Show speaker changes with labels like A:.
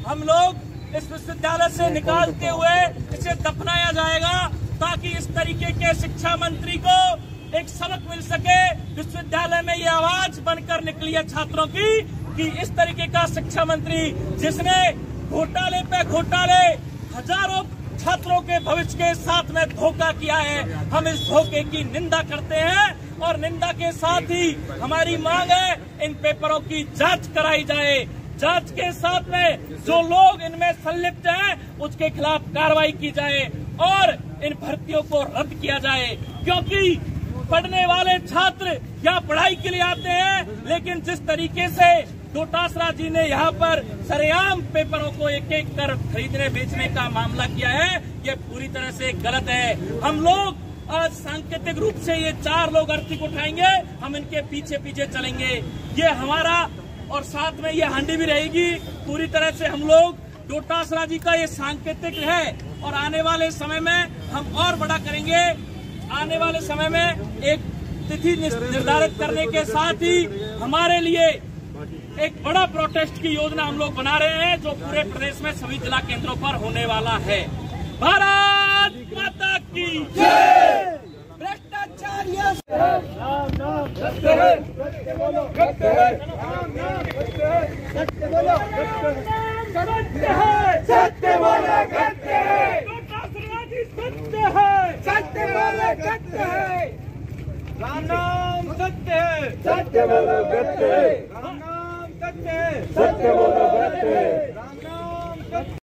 A: हम लोग इस विश्वविद्यालय से निकालते हुए इसे दफनाया जाएगा, ताकि इस तरीके के शिक्षा मंत्री को एक सबक मिल सके। विश्वविद्यालय में ये आवाज बनकर निकली है छात्रों की कि इस तरीके का शिक्षा मंत्री जिसने घोटाले पे घोटाले हजारों छात्रों के भविष्य के साथ में धोखा किया है, हम इस धोखे की निंदा करते हैं। और निंदा के साथ ही हमारी मांग है इन पेपरों की जांच कराई जाए। जांच के साथ में जो लोग इनमें संलिप्त हैं उसके खिलाफ कार्रवाई की जाए और इन भर्तियों को रद्द किया जाए, क्योंकि पढ़ने वाले छात्र यहाँ पढ़ाई के लिए आते हैं, लेकिन जिस तरीके से डोटासरा जी ने यहाँ पर सरेआम पेपरों को एक एक कर खरीदने बेचने का मामला किया है, ये पूरी तरह से गलत है। हम लोग आज सांकेतिक रूप से ये 4 लोग अर्थी को उठाएंगे, हम इनके पीछे पीछे चलेंगे, ये हमारा और साथ में ये हांडी भी रहेगी। पूरी तरह से हम लोग डोटासरा जी का ये सांकेतिक है और आने वाले समय में हम और बड़ा करेंगे। आने वाले समय में एक तिथि निर्धारित करने के साथ ही हमारे लिए एक बड़ा प्रोटेस्ट की योजना हम लोग बना रहे हैं, जो पूरे प्रदेश में सभी जिला केंद्रों पर होने वाला है। भारत माता की जय। भ्रष्टाचार राम नाम सत्य है, सत्य बोलो सत्य है, राम नाम सत्य है, सत्य बोलो सत्य है, सत्य बोलो सत्य है, डोटासरा जी सत्य है, सत्य बोलो सत्य है, राम नाम सत्य है, सत्य बोलो सत्य है, राम नाम सत्य है, सत्य बोलो सत्य है, राम नाम सत्य।